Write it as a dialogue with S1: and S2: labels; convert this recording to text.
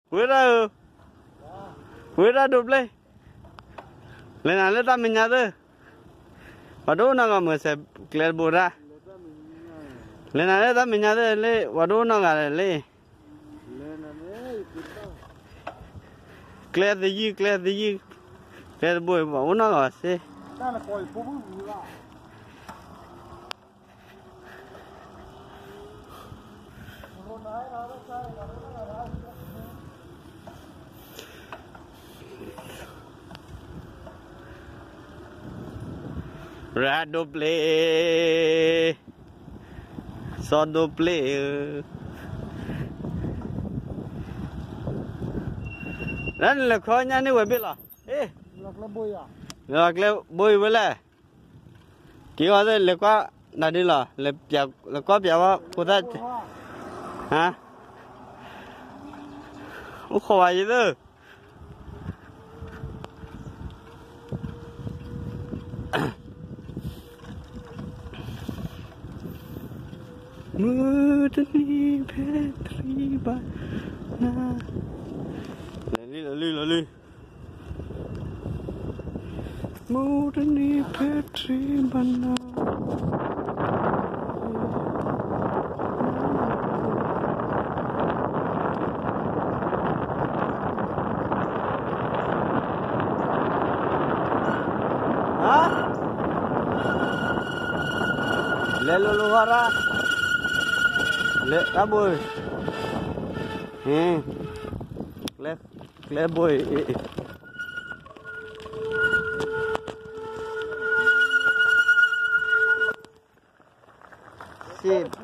S1: Wira double. Lên lên ta mình nhà thôi. Và đố nó có mới sẽ clear bù ra. Lên ta mình nhà thôi lên và đố nó cả lên. Clear the clear bù vào nó cả sẽ. Ra double, so double. Ran là khó nha nếu biết là, ê, là bôi với lại, chỉ có đây là quá, là đi là có biểu á, cô ta, hả? Không khó gì đâu. Mudani Petri Bana Lali Mudani Petri Bana Hah? Lelo luara Le boy. Le boy. Sip.